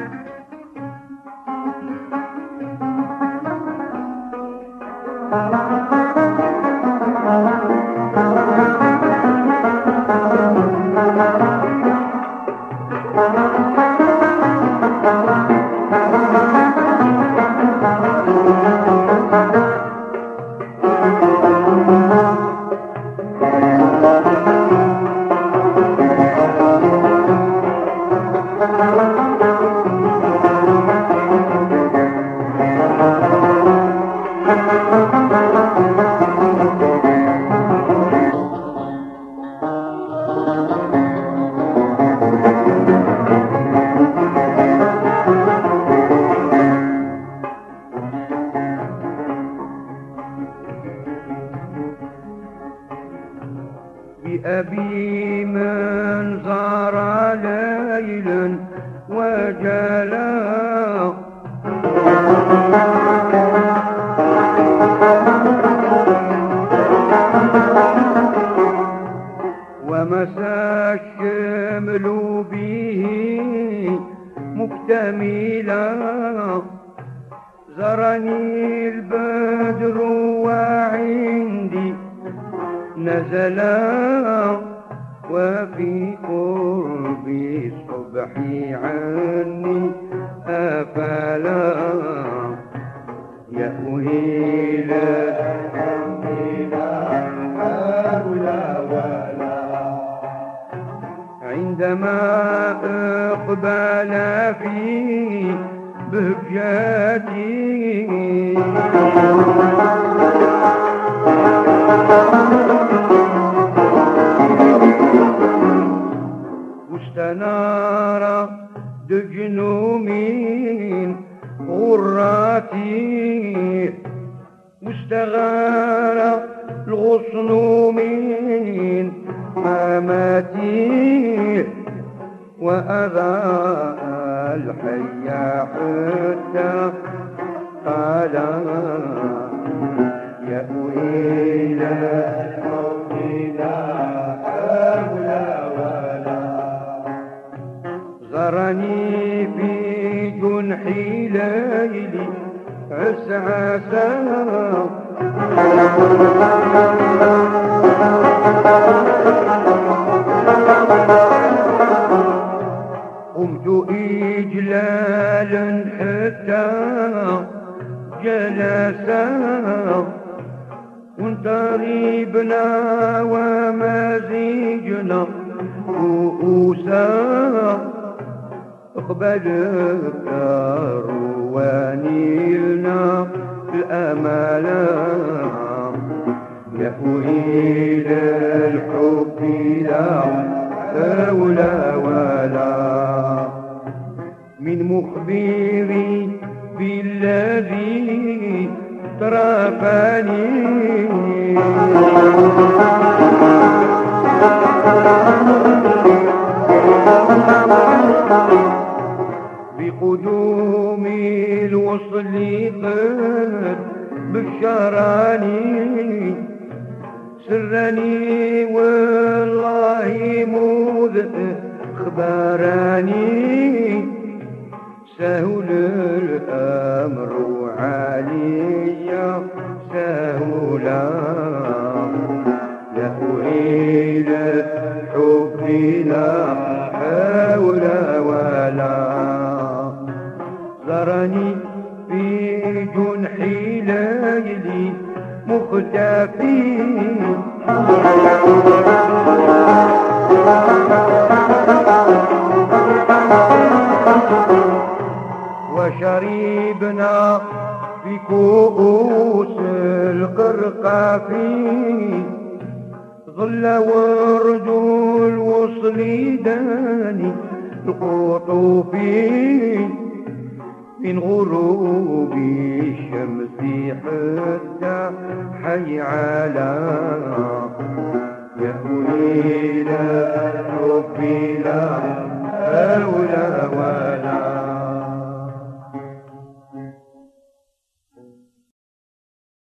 بأبي من زار ليلا وجلا ومسى الشمل به مكتملا زرني البدر وعندي نزلا وفي قرب الصبح عني أفلا يأوي لا حول ولا عندما أقبل في بهجتي واستنار دجن من غراتي واستغار الغصن من حماتي وأذى الحي حتى قال يأوي إلى ربنا حول ولا زرني في جنح ليلي عسعسا قمت إجلالا حتى جلسا وانتربنا ومزيجنا رؤوسا اقبل ونيلنا الأملا يأوي للحب لا حول ولا من مخبري بالذي ترافني بقدوم الوصل قد بشراني سرني والله مذ اخبراني سهل الامر علي سهولا يأوي الحب لا حول ولا زرني في جنح ليلي مختفي وشربنا في كؤوس القرقافي ظل ورد الوصل داني القطوفي من غروب الشمس حتى حي على يأوي لا حب لا حول ولا